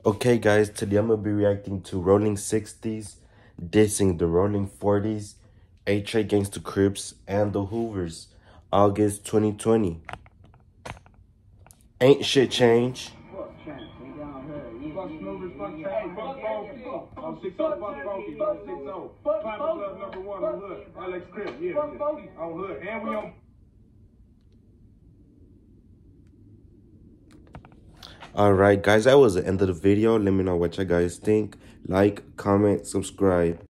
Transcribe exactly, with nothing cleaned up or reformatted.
Okay guys, today I'm going to be reacting to Rolling sixties, dissing the Rolling forties, H against the Crips, and the Hoovers, August twenty twenty. Ain't shit change. Alright guys, that was the end of the video. Let me know what you guys think. Like, comment, subscribe.